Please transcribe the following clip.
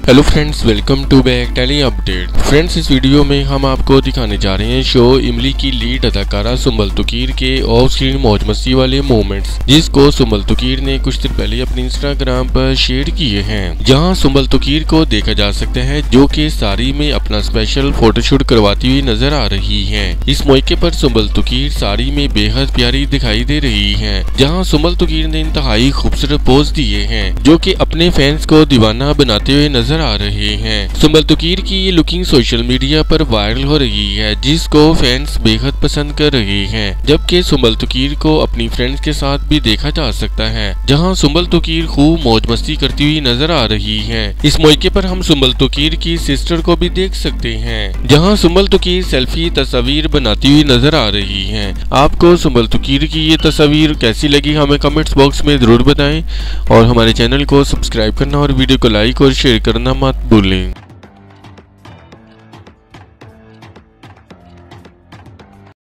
Hello friends, welcome to back tele update. Friends, इस video में हम आपको दिखाने जा रहे हैं शो इमली की लीड अदाकारा सुंबल तुकीर के ऑफ स्क्रीन मौज मस्ती वाले मोमेंट्स, जिसको सुंबल तुकीर ने कुछ दिन पहले अपने इंस्टाग्राम पर शेयर किए हैं। जहां सुंबल तुकीर को देखा जा सकता है जो कि साड़ी में अपना स्पेशल फोटोशूट करवाती हुई नजर आ रही है। इस मौके पर सुंबल तुकीर साड़ी में बेहद प्यारी दिखाई दे रही है। जहाँ सुंबल तुकीर ने इंतहाई खूबसूरत पोज दिए हैं जो कि अपने फैंस को दीवाना बनाते हुए नजर आ रहे हैं। सुंबल तुकीर की ये लुकिंग सोशल मीडिया पर वायरल हो रही है, जिसको फैंस बेहद पसंद कर रहे हैं। जबकि सुंबल तुकीर को अपनी फ्रेंड्स के साथ भी देखा जा सकता है, जहां सुंबल तुकीर खूब मौज मस्ती करती हुई नजर आ रही है। इस मौके पर हम सुंबल तुकीर की सिस्टर को भी देख सकते हैं, जहां सुंबल तुकीर सेल्फी तस्वीर बनाती हुई नजर आ रही है। आपको सुंबल तुकीर की ये तस्वीर कैसी लगी हमें कमेंट्स बॉक्स में जरूर बताएं और हमारे चैनल को सब्सक्राइब करना और वीडियो को लाइक और शेयर करना मत भूलें।